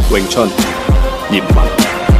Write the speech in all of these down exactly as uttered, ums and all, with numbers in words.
詠春葉問。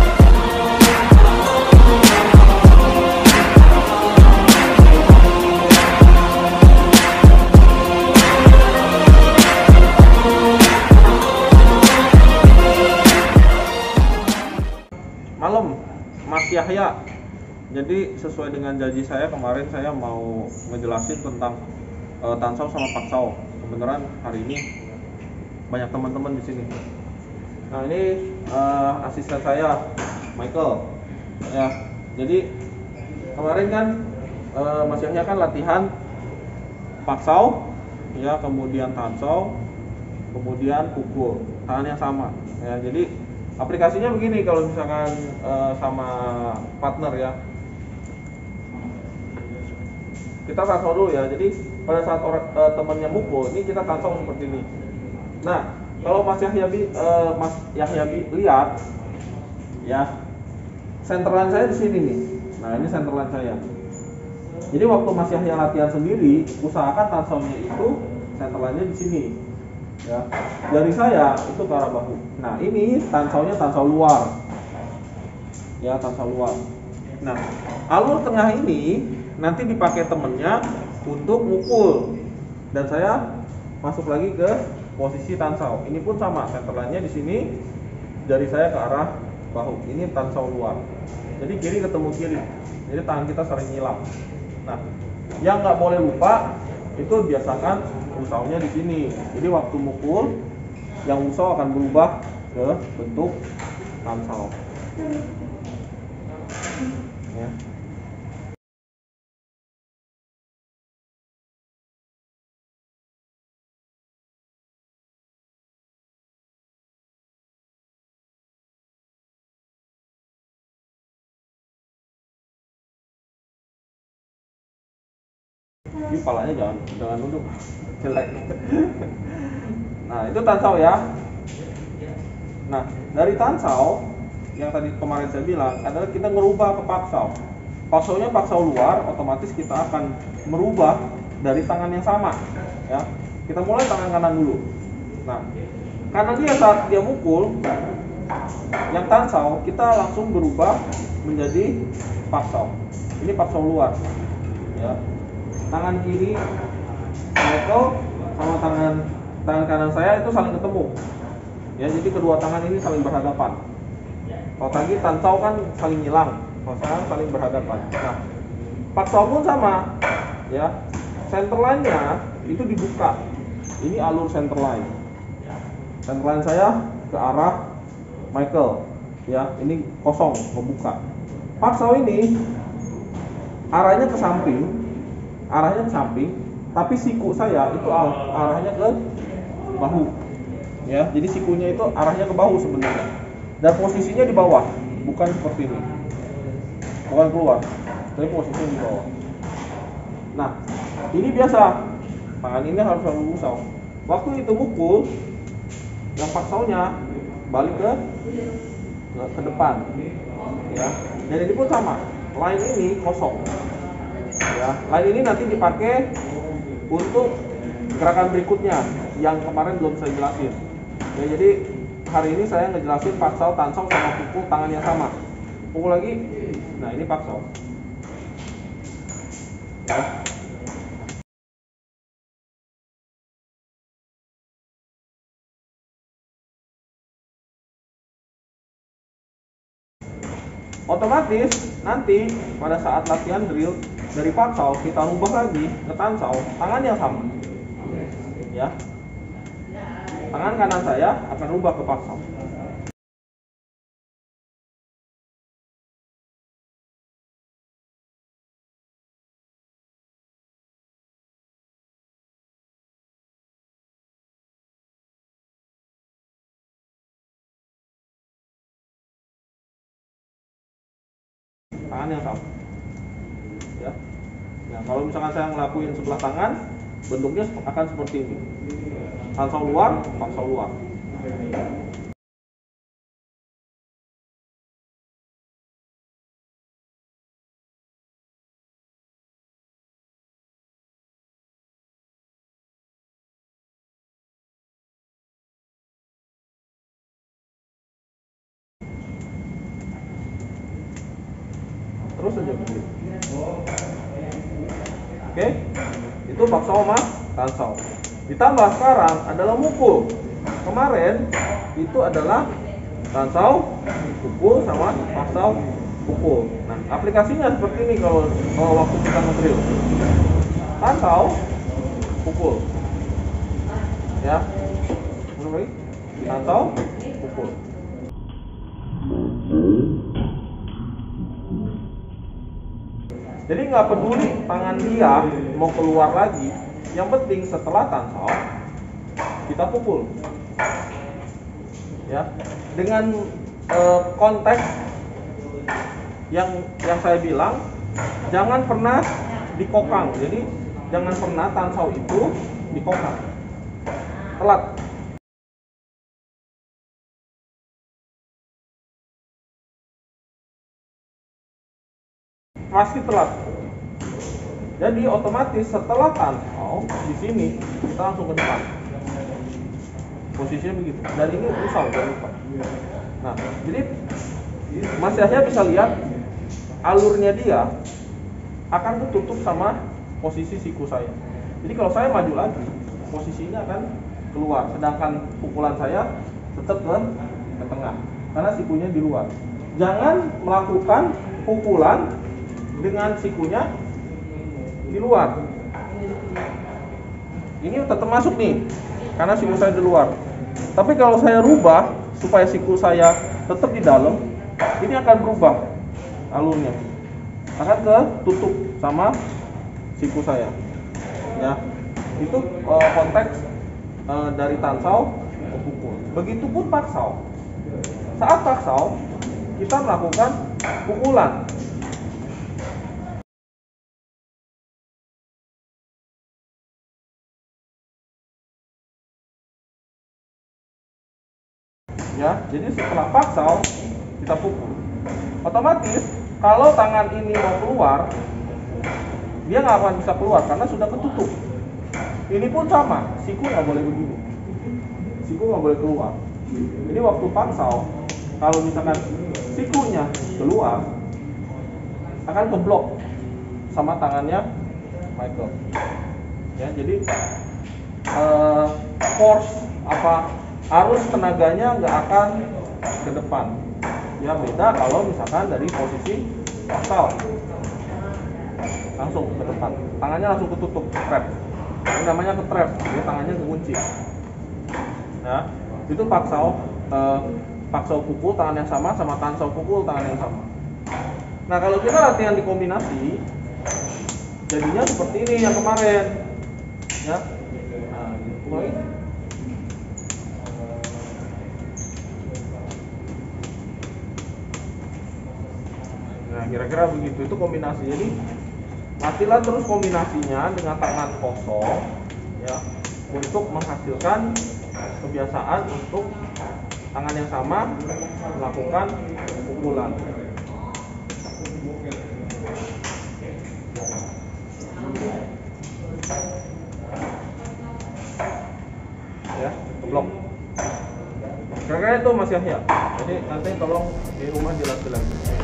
Malam, Mas Yahya. Jadi sesuai dengan janji saya kemarin, saya mau ngejelasin tentang uh, Tansau sama Paksau. Kebenaran hari ini banyak teman-teman di sini. Nah ini uh, asisten saya, Michael. Ya, jadi kemarin kan uh, Mas Yahya kan latihan Paksau, ya, kemudian Tansau, kemudian pukul, tangan yang sama. Ya, jadi aplikasinya begini kalau misalkan uh, sama partner ya. Kita tansau dulu ya. Jadi pada saat orang uh, temannya mukul, ini kita tansau seperti ini. Nah, kalau Mas Yahya uh, Mas Yahya lihat ya, centerline saya di sini nih. Nah, ini centerline saya. Jadi waktu Mas Yahya latihan sendiri, usahakan tansaunya itu centerline-nya di sini. Ya, jari saya itu ke arah bahu. Nah, ini tansaunya tansau luar. Ya, tansau luar. Nah, alur tengah ini nanti dipakai temennya untuk mukul. Dan saya masuk lagi ke posisi tansau. Ini pun sama, centerline-nya di sini, jari saya ke arah bahu. Ini tansau luar. Jadi kiri ketemu kiri. Jadi tangan kita sering nyilang. Nah, yang nggak boleh lupa itu biasakan usaunya di sini. Jadi waktu mukul, yang usau akan berubah ke bentuk tansau. Ya. Ini palanya jangan jangan nunduk, jelek. Nah, itu tansau ya. Nah, dari tansau yang tadi kemarin saya bilang adalah kita merubah ke paksau. Paksaunya paksau luar, otomatis kita akan merubah dari tangan yang sama. Ya, kita mulai tangan kanan dulu. Nah, karena dia saat dia mukul, yang tansau kita langsung berubah menjadi paksau. Ini paksau luar. Ya, tangan kiri Michael sama tangan tangan kanan saya itu saling ketemu. Ya, jadi kedua tangan ini saling berhadapan. Kalau tadi tansau kan saling nyilang, kalau sekarang saling berhadapan. Nah, paksau pun sama. Ya, centerline-nya itu dibuka. Ini alur centerline. Centerline saya ke arah Michael. Ya, ini kosong, membuka. Paksau ini arahnya ke samping, arahnya ke samping, tapi siku saya itu arahnya ke bahu. Ya, jadi sikunya itu arahnya ke bahu sebenarnya. Dan posisinya di bawah, bukan seperti ini. Bukan keluar, tapi posisinya di bawah. Nah, ini biasa. Tangan ini harus selalu usau. Waktu itu mukul, yang paksaunya balik ke ke, ke depan. Ya. Dan ini pun sama. Line ini kosong. Ya, line ini nanti dipakai untuk gerakan berikutnya yang kemarin belum saya jelasin. Ya, jadi hari ini saya ngejelasin paksau, tansau sama pukul tangan yang sama. Pukul lagi. Nah, ini paksau. Ya. Otomatis nanti pada saat latihan drill dari paksau kita rubah lagi ke tansau, tangan yang sama. Ya. Tangan kanan saya akan rubah ke paksau. Tangan yang sama. Ya. Nah, kalau misalkan saya ngelakuin sebelah tangan, bentuknya akan seperti ini. Tansau luar, paksau luar. terus saja begini. Oke, itu paksau sama tansau. Ditambah sekarang adalah mukul. Kemarin itu adalah tansau, pukul sama paksau, pukul. Nah, aplikasinya seperti ini kalau, kalau waktu kita nge-drill. Tansau, pukul. Ya. Mulai. Tansau, pukul. Jadi nggak peduli tangan dia mau keluar lagi, yang penting setelah tansau kita pukul. Ya, dengan eh, konteks yang yang saya bilang, jangan pernah dikokang. Jadi jangan pernah tansau itu dikokang. Telat. Pasti telat. Jadi otomatis setelah tansau di sini kita langsung ke depan. Posisinya begitu. Dan ini usau jangan lupa. Nah, jadi Mas Yahya bisa lihat alurnya dia akan tertutup sama posisi siku saya. Jadi kalau saya maju lagi, posisinya akan keluar. Sedangkan pukulan saya tetap ke, ke tengah karena sikunya di luar. Jangan melakukan pukulan dengan sikunya di luar. Ini tetap masuk nih karena siku saya di luar. Tapi kalau saya rubah supaya siku saya tetap di dalam, ini akan berubah alurnya. Akan ke tutup sama siku saya. Ya. Itu uh, konteks uh, dari tansau ke pukul. Begitupun paksau. Saat paksau kita melakukan pukulan. Ya, jadi setelah paksau kita pukul. Otomatis kalau tangan ini mau keluar, dia nggak akan bisa keluar karena sudah ketutup. Ini pun sama, siku nggak boleh begini, siku nggak boleh keluar. Jadi waktu paksau, kalau misalkan sikunya keluar, akan keblok sama tangannya Michael. Ya, jadi uh, force apa arus tenaganya nggak akan ke depan. Ya beda kalau misalkan dari posisi paksau langsung ke depan, tangannya langsung ketutup, trap. Ini namanya ke trap, jadi tangannya kekunci. Ya, itu paksau, eh, paksau pukul tangan yang sama sama tansau pukul tangan yang sama. Nah kalau kita latihan di kombinasi, jadinya seperti ini yang kemarin. Ya, nah mulai. Nah, kira-kira begitu, itu kombinasi. Jadi latihlah terus kombinasinya dengan tangan kosong ya, untuk menghasilkan kebiasaan untuk tangan yang sama melakukan pukulan. Ya, blok. Kira-kira itu Mas Yahya. Jadi nanti tolong di rumah dilatih lagi.